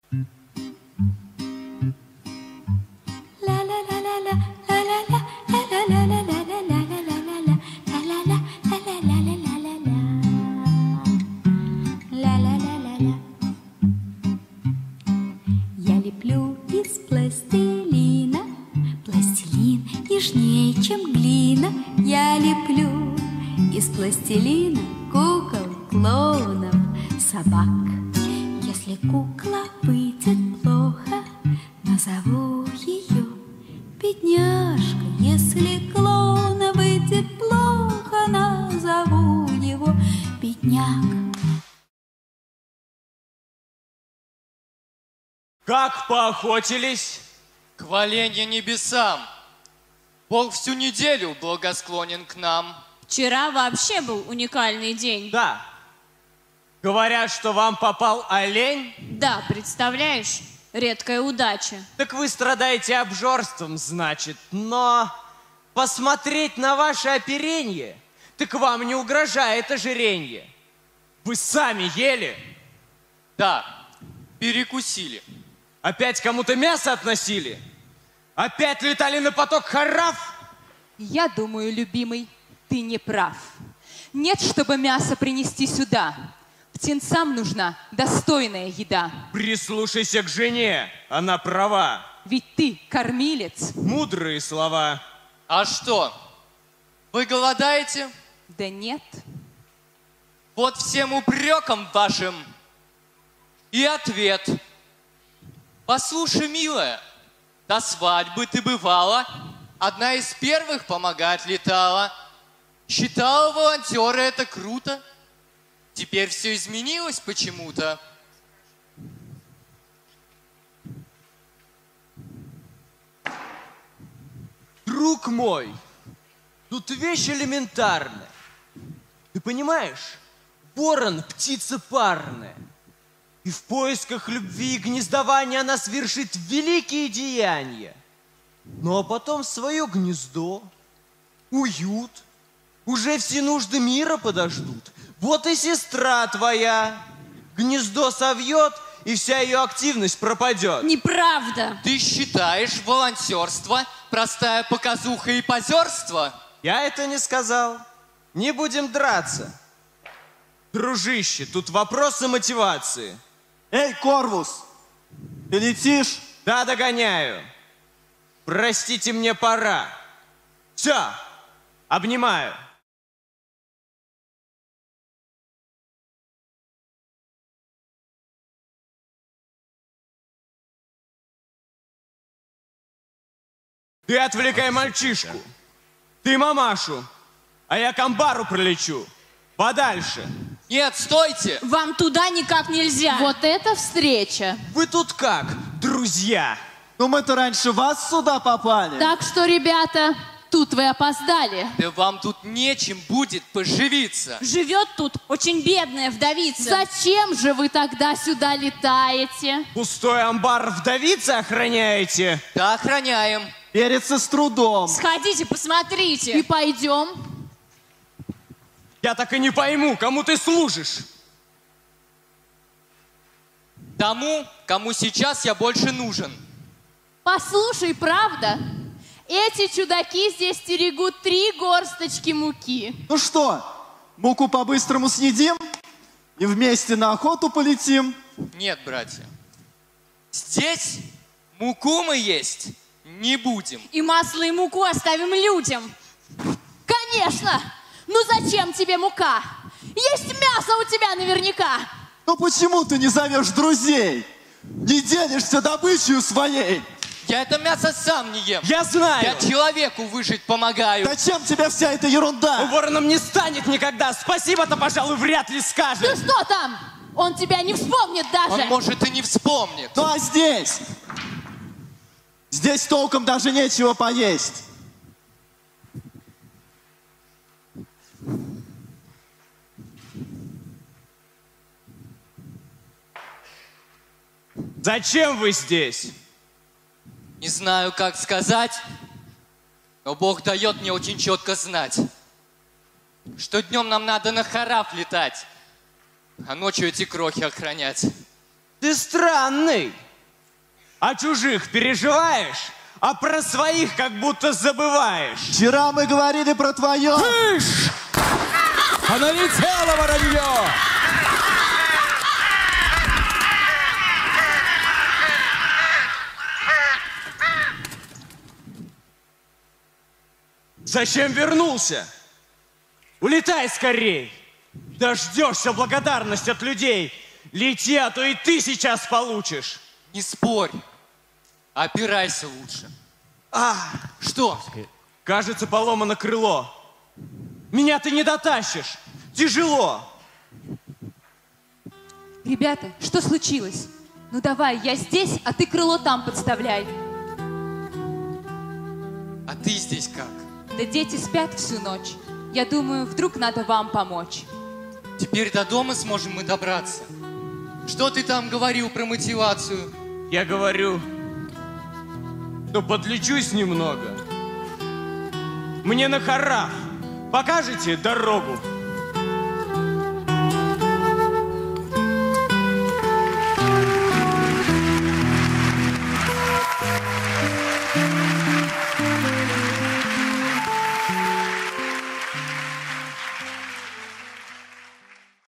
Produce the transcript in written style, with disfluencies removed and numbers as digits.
Я леплю из пластилина, пластилин нежнее, чем глина. Я леплю из пластилина кукол, клоунов, собак. Если кукла выйдет плохо, назову ее бедняжка. Если клоуна выйдет плохо, назову его бедняк. Как поохотились? Хваленье небесам! Бог всю неделю благосклонен к нам. Вчера вообще был уникальный день. Да. Говорят, что вам попал олень? Да, представляешь, редкая удача. Так вы страдаете обжорством, значит. Но посмотреть на ваше оперенье, так вам не угрожает ожиренье. Вы сами ели? Да, перекусили. Опять кому-то мясо относили? Опять летали на поток хараф? Я думаю, любимый, ты не прав. Нет, чтобы мясо принести сюда. Птенцам нужна достойная еда. Прислушайся к жене, она права. Ведь ты кормилец. Мудрые слова. А что, вы голодаете? Да нет. Вот всем упрекам вашим и ответ. Послушай, милая, до свадьбы ты бывала, одна из первых помогать летала. Считала волонтеры это круто. Теперь все изменилось почему-то. Друг мой, тут вещь элементарная. Ты понимаешь, ворон – птица парная. И в поисках любви и гнездования она свершит великие деяния. Ну а потом свое гнездо, уют, уже все нужды мира подождут. Вот и сестра твоя гнездо совьет, и вся ее активность пропадет. Неправда. Ты считаешь волонтерство простая показуха и позерство? Я это не сказал. Не будем драться. Дружище, тут вопросы мотивации. Эй, Корвус, ты летишь? Да, догоняю. Простите, мне пора. Все, обнимаю. Ты отвлекай мальчишку. Ты мамашу. А я к амбару пролечу. Подальше. Нет, стойте! Вам туда никак нельзя. Вот это встреча. Вы тут как, друзья? Ну мы-то раньше вас сюда попали. Так что, ребята, тут вы опоздали. Да вам тут нечем будет поживиться. Живет тут очень бедная вдовица. Зачем же вы тогда сюда летаете? Пустой амбар вдовицы охраняете? Да, охраняем. Верится с трудом. Сходите, посмотрите. И пойдем. Я так и не пойму, кому ты служишь. Тому, кому сейчас я больше нужен. Послушай, правда? Эти чудаки здесь стерегут 3 горсточки муки. Ну что, муку по-быстрому съедим и вместе на охоту полетим? Нет, братья. Здесь муку мы есть не будем. И масло, и муку оставим людям. Конечно! Ну зачем тебе мука? Есть мясо у тебя наверняка. Ну почему ты не зовешь друзей? Не делишься добычей своей? Я это мясо сам не ем. Я знаю. Я человеку выжить помогаю. Зачем тебе вся эта ерунда? Вороном не станет никогда. Спасибо-то, пожалуй, вряд ли скажет. Ну что там? Он тебя не вспомнит даже. Он, может, и не вспомнит. Ну а здесь? Здесь толком даже нечего поесть. Зачем вы здесь? Не знаю, как сказать, но Бог дает мне очень четко знать, что днем нам надо на хараф летать, а ночью эти крохи охранять. Ты странный. О чужих переживаешь, а про своих как будто забываешь. Вчера мы говорили про твое. Кыш! А налетело воронье! Зачем вернулся? Улетай скорей. Дождешься благодарность от людей. Лети, а то и ты сейчас получишь. Не спорь. Опирайся лучше. Что? Кажется, поломано крыло. Меня ты не дотащишь. Тяжело. Ребята, что случилось? Ну давай, я здесь, а ты крыло там подставляй. А ты здесь как? Да дети спят всю ночь. Я думаю, вдруг надо вам помочь. Теперь до дома сможем мы добраться. Что ты там говорил про мотивацию? Я говорю, ну подлечусь немного. Мне на хараф покажете дорогу?